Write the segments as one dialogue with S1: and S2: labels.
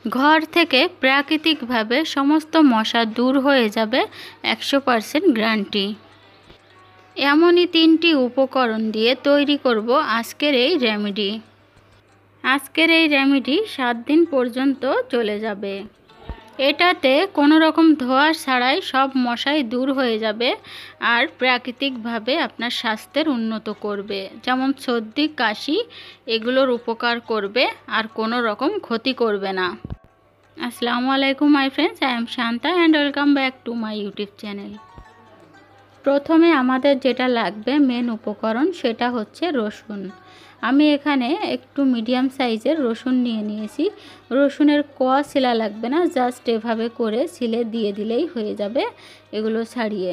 S1: ঘর থেকে প্রাকৃতিকভাবে সমস্ত মশা দূর হয়ে যাবে 100% গ্যারান্টি। এমনই 3টি উপকরণ দিয়ে তৈরি করব আজকের এই রেমেডি। আজকের এই রেমেডি 7 দিন পর্যন্ত চলে যাবে। এটাতে কোনো রকম ধোয়া ছাড়াই সব মশাই দূর হয়ে যাবে আর প্রাকৃতিকভাবে আপনার স্বাস্থ্যের উন্নত করবে, যেমন সর্দি কাশি এগুলোর উপকার করবে আর কোনো রকম ক্ষতি করবে না। আসসালামু আলাইকুম my friends, I am Shanta and welcome back to my YouTube channel. প্রথমে আমাদের যেটা লাগবে মেন উপকরণ সেটা হচ্ছে রসুন। আমি এখানে একটু মিডিয়াম সাইজের রসুন নিয়ে নিয়েছি। রসুনের কোয়া ছিলা লাগবে না, জাস্ট এভাবে করে ছিলে দিয়ে দিলেই হয়ে যাবে। এগুলো ছাড়িয়ে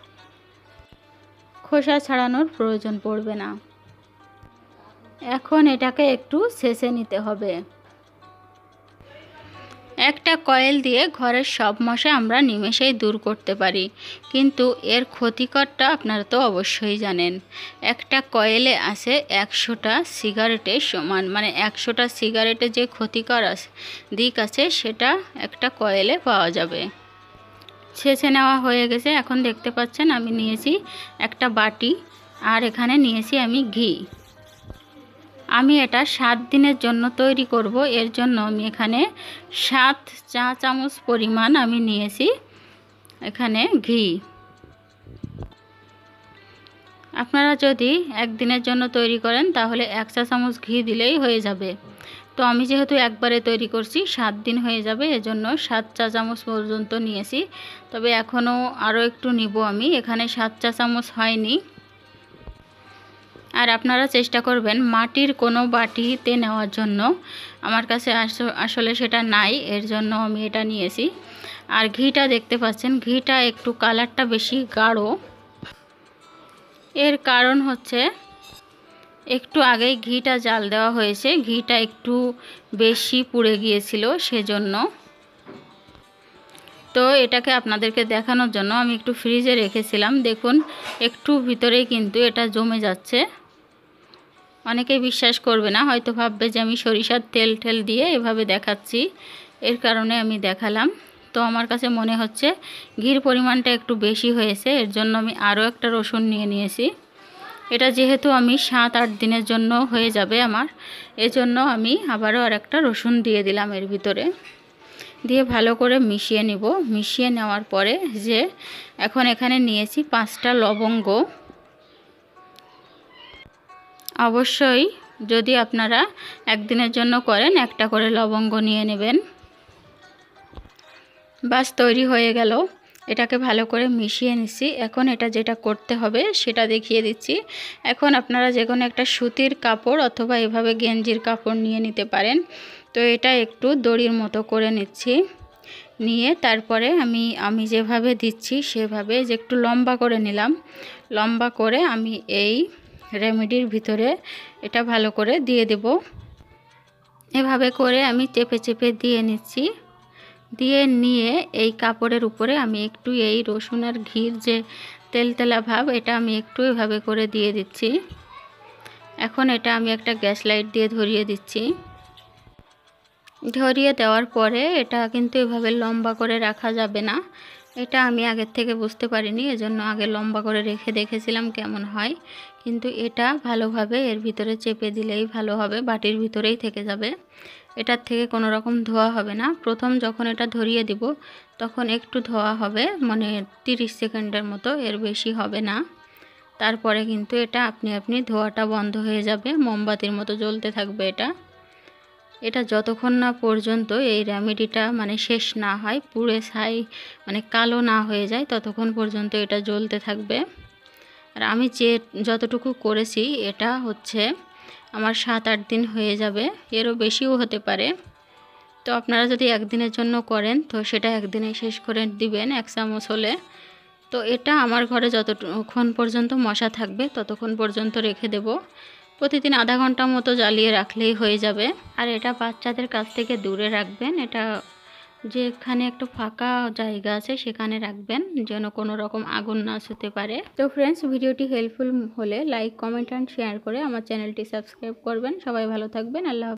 S1: খোসা ছাড়ানোর প্রয়োজন পড়বে না। এখন এটাকে একটু ছেঁচে নিতে হবে। একটা কয়েল দিয়ে ঘরের সব মশা আমরা নিমেষেই দূর করতে পারি, কিন্তু এর ক্ষতিকরটা আপনারা তো অবশ্যই জানেন। একটা কয়েলে আছে 100টা সিগারেটের সমান, মানে 100টা সিগারেটে যে ক্ষতিকর দিক আছে সেটা একটা কয়েলে পাওয়া যাবে। ছেঁচে নেওয়া হয়ে গেছে। এখন দেখতে পাচ্ছেন আমি নিয়েছি একটা বাটি আর এখানে নিয়েছি আমি ঘি। আমি এটা 7 দিনের জন্য তৈরি করব। এর জন্য আমি এখানে 7 চা চামচ পরিমাণ আমি নিয়েছি এখানে ঘি। আপনারা যদি একদিনের জন্য তৈরি করেন তাহলে 1 চা চামচ ঘি দিলেই হয়ে যাবে। তো আমি যেহেতু একবারে তৈরি করছি 7 দিন হয়ে যাবে, এজন্য 7 চা চামচ পর্যন্ত নিয়েছি। তবে এখনও আরও একটু নিব আমি। এখানে 7 চা চামচ হয়নি। আর আপনারা চেষ্টা করবেন মাটির কোনো বাটিতে নেওয়ার জন্য। আমার কাছে আসলে সেটা নাই, এর জন্য আমি এটা নিয়েছি। আর ঘিটা দেখতে পাচ্ছেন, ঘিটা একটু কালারটা বেশি গাঢ়। এর কারণ হচ্ছে একটু আগেই ঘিটা জাল দেওয়া হয়েছে, ঘিটা একটু বেশি পুড়ে গিয়েছিল সেজন্য। তো এটাকে আপনাদেরকে দেখানোর জন্য আমি একটু ফ্রিজে রেখেছিলাম। দেখুন একটু ভিতরেই কিন্তু এটা জমে যাচ্ছে। অনেকেই বিশ্বাস করবে না, হয়তো ভাববে যে আমি সরিষার তেল ঠেল দিয়ে এভাবে দেখাচ্ছি, এর কারণে আমি দেখালাম। তো আমার কাছে মনে হচ্ছে ঘির পরিমাণটা একটু বেশি হয়েছে, এর জন্য আমি আরও একটা রসুন নিয়ে নিয়েছি। এটা যেহেতু আমি 7-8 দিনের জন্য হয়ে যাবে আমার, এজন্য আমি আবারও আর একটা রসুন দিয়ে দিলাম এর ভিতরে। দিয়ে ভালো করে মিশিয়ে নিব। মিশিয়ে নেওয়ার পরে যে এখন এখানে নিয়েছি 5টা লবঙ্গ। অবশ্যই যদি আপনারা একদিনের জন্য করেন একটা করে লবঙ্গ নিয়ে নেবেন। বাস তৈরি হয়ে গেল। এটাকে ভালো করে মিশিয়ে নিচ্ছি। এখন এটা যেটা করতে হবে সেটা দেখিয়ে দিচ্ছি। এখন আপনারা যে কোনো একটা সুতির কাপড় অথবা এভাবে গেঞ্জির কাপড় নিয়ে নিতে পারেন। তো এটা একটু দড়ির মতো করে নিচ্ছি। নিয়ে তারপরে আমি যেভাবে দিচ্ছি সেভাবে যে একটু লম্বা করে নিলাম। লম্বা করে আমি এই রেমেডির ভিতরে এটা ভালো করে দিয়ে দেব। এভাবে করে আমি চেপে চেপে দিয়ে নিচ্ছি। দিয়ে নিয়ে এই কাপড়ের উপরে আমি একটু এই রসুন আর ঘির যে তেলতেলা ভাব এটা আমি একটু এভাবে করে দিয়ে দিচ্ছি। এখন এটা আমি একটা গ্যাস লাইট দিয়ে ধরিয়ে দিচ্ছি। ধরিয়ে দেওয়ার পরে এটা কিন্তু এভাবে লম্বা করে রাখা যাবে না। এটা আমি আগের থেকে বুঝতে পারিনি, এজন্য আগে লম্বা করে রেখে দেখেছিলাম কেমন হয়। কিন্তু এটা ভালোভাবে এর ভিতরে চেপে দিলেই ভালো হবে, বাটির ভিতরেই থেকে যাবে। এটার থেকে কোনো রকম ধোয়া হবে না। প্রথম যখন এটা ধরিয়ে দিব তখন একটু ধোয়া হবে, মানে 30 সেকেন্ডের মতো, এর বেশি হবে না। তারপরে কিন্তু এটা আপনি ধোয়াটা বন্ধ হয়ে যাবে, মোমবাতির মতো জ্বলতে থাকবে এটা যতক্ষণ না পর্যন্ত এই রেমেডিটা মানে শেষ না হয়, পুড়ে ছাই মানে কালো না হয়ে যায়, ততক্ষণ পর্যন্ত এটা জ্বলতে থাকবে। আর আমি যতটুকু করেছি এটা হচ্ছে আমার 7-8 দিন হয়ে যাবে, এরও বেশিও হতে পারে। তো আপনারা যদি একদিনের জন্য করেন তো সেটা একদিনে শেষ করে দিবেন 1 চামচ হলে। তো এটা আমার ঘরে যতক্ষণ পর্যন্ত মশা থাকবে ততক্ষণ পর্যন্ত রেখে দেব। প্রতিদিন আধা ঘন্টা মতো জ্বালিয়ে রাখলেই হয়ে যাবে। আর এটা বাচ্চাদের কাছ থেকে দূরে রাখবেন। এটা যেখানে একটু ফাঁকা জায়গা আছে সেখানে রাখবেন, যেন কোনো রকম আগুন না ছুঁতে পারে। তো ফ্রেন্ডস, ভিডিওটি হেল্পফুল হলে লাইক, কমেন্ট অ্যান্ড শেয়ার করে আমার চ্যানেলটি সাবস্ক্রাইব করবেন। সবাই ভালো থাকবেন। আল্লাহ হাফেজ।